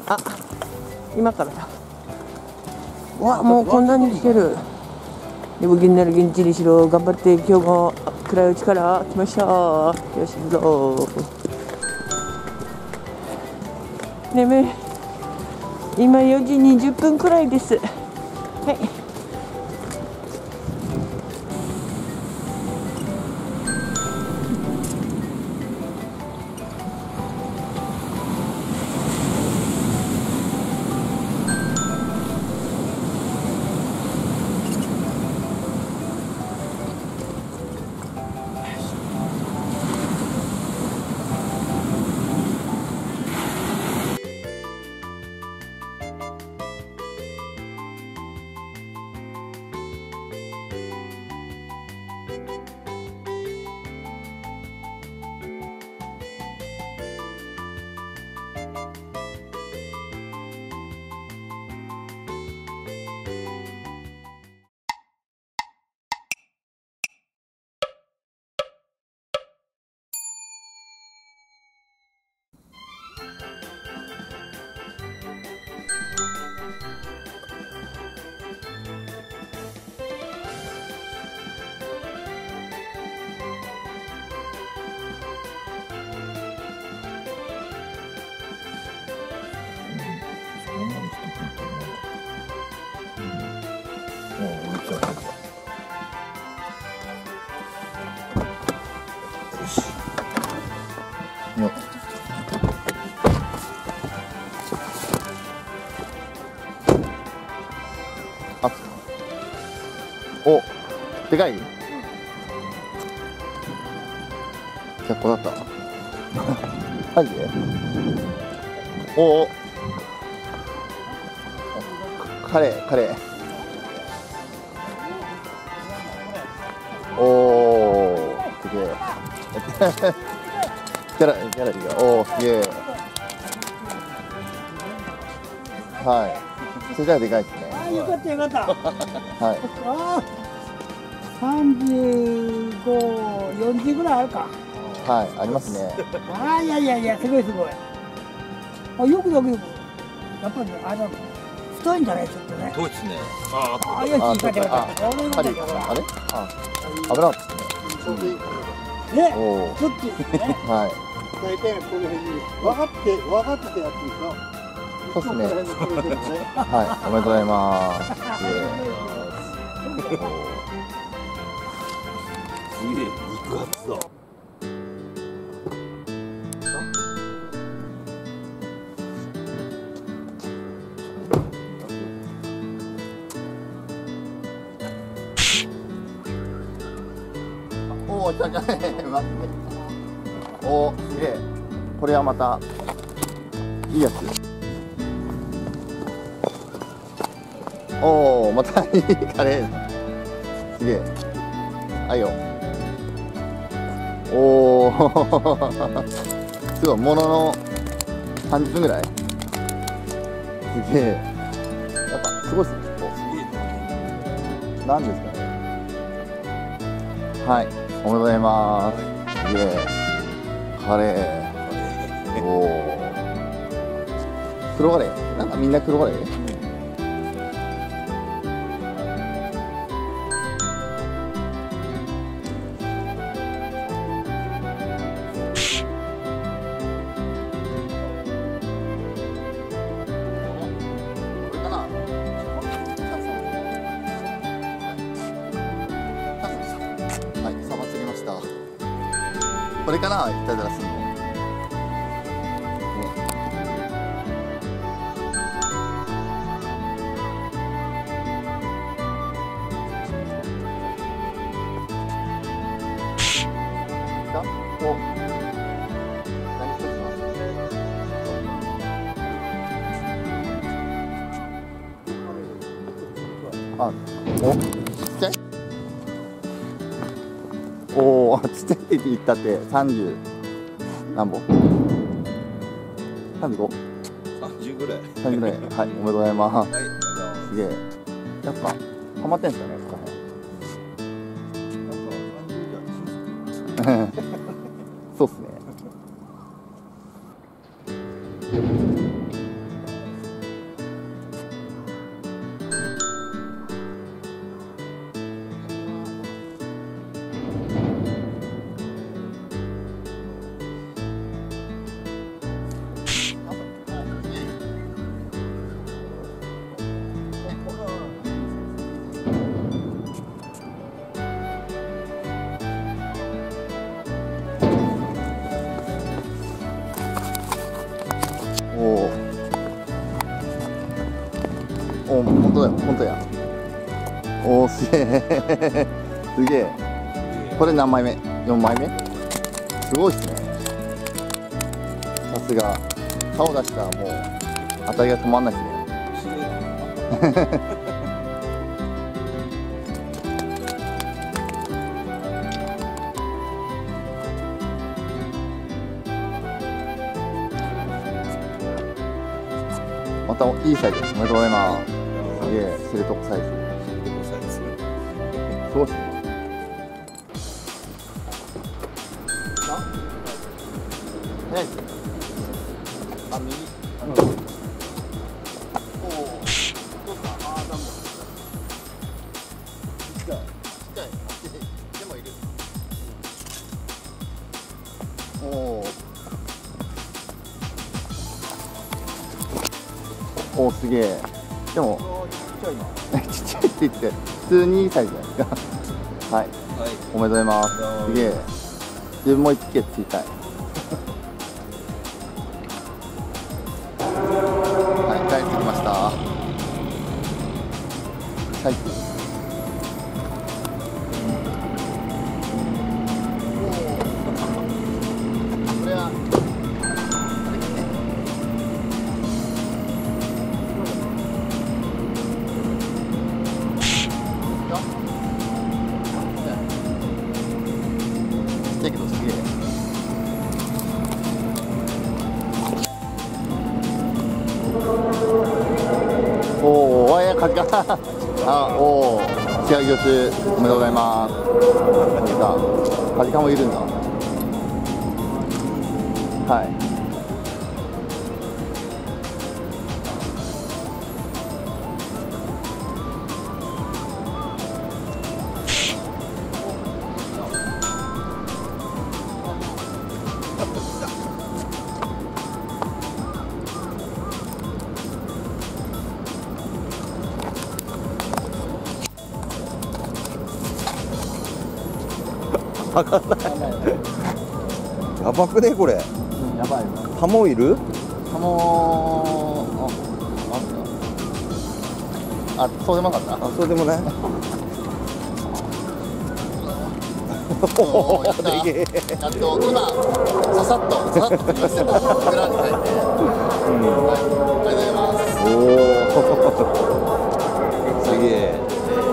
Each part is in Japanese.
あ、今からだ。わ、もうこんなに来てる。でも銀なら現地にしろ、頑張って今日も暗いうちから来ました。よし行くぞ。眠い。今4時20分くらいです。はい。 あ、お、でかい100個だったマジでおお、カレーおお、すげえギャラリーが、おお、すげえ。はい、それじゃあでかいですね。 よかったよかった。 はい。 ああ、35、40ぐらいあるか。 はい、ありますね。 ああ、いや、すごいすごい。あ、よく。やっぱりあれだろ。太いんだね、ちょっとね。 太いですね。 あ、よし、よかったよかった。 あれ、あれ、あ、危なかったですね。 ね、 おお、 ちょっとね。 はい。 大体この辺に分かってやってるでしょ。 そうですね。はい、おめでとうございます。 すげえ、肉厚だ。 おお、来た待って。おお、すげえ。これはまたいいやつ。おお、またいいカレー。すげえ。あいよ。おおすごい、ものの30分ぐらい。すげえ。やっぱすごいっすね。なんですかね。はい、おめでとうございます。すげえ。カレー。おお。黒カレー。なんかみんな黒カレー。これかな、いたずらするの。お、何一つあ、お、ちっちゃい。おお、ちっちゃいって言ったって30何本？35？ 30ぐらい。 30ぐらい。はい、おめでとうございます。 はい、 すげえ。やっぱハマってんすかね、ここら辺。そうっすね。 お、本当だよ、本当や。おー、すげえ。すげえ。これ何枚目 ?4 枚目。すごいっすね。さすが。顔出したらもう当たりが止まんないっすね。またいいサイズ、おめでとうございます。すげえ、知床サイズ。すごいっすね。早いっすね。あ、右。おお。どうですか。ああ、ダメだ。ちっちゃい。ちっちゃい。でもいる。おお。おお、すげえ。でも。ちっちゃいな。ちっちゃいって言って、普通にいいサイズじゃないですか。はい。おめでとうございます。すげえ。自分も一匹ついたい。はい、帰ってきました。はい。これは。だけどすげえ。おお、カジカ。あ、おお、試合魚中おめでとうございます。カジカもいるんだ。はい。 わかんない。やばくねこれ。 やばい。 ハモいる？ ハモあ、そうでもなかった。 あ、そうでもない。 おー、やった。やっと今ささっとつきました。裏に書いて。はい、ありがとうございます。 おお。すげえ。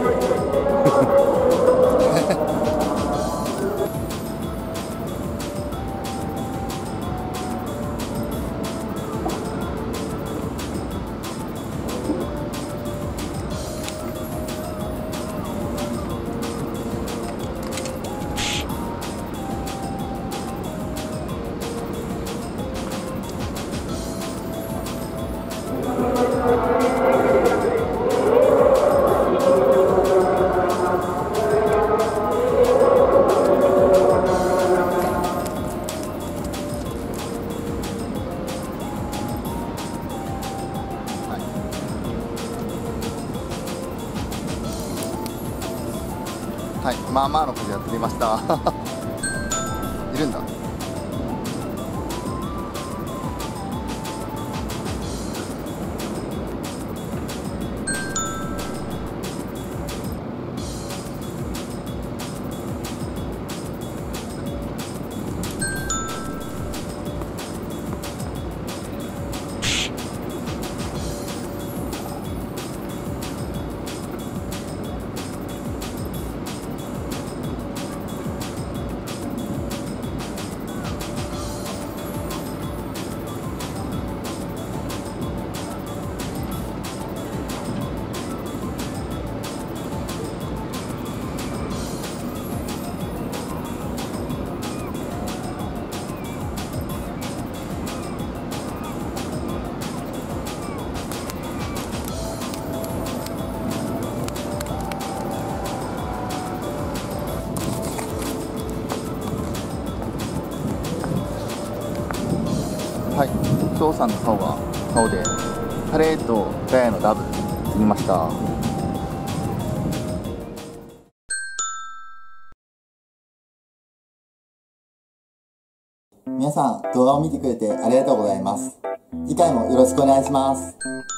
はい、まあまあの数やってみました。いるんだ。はい、翔さんの竿でカレーとガヤのダブル釣りました。 皆さん動画を見てくれてありがとうございます。次回もよろしくお願いします。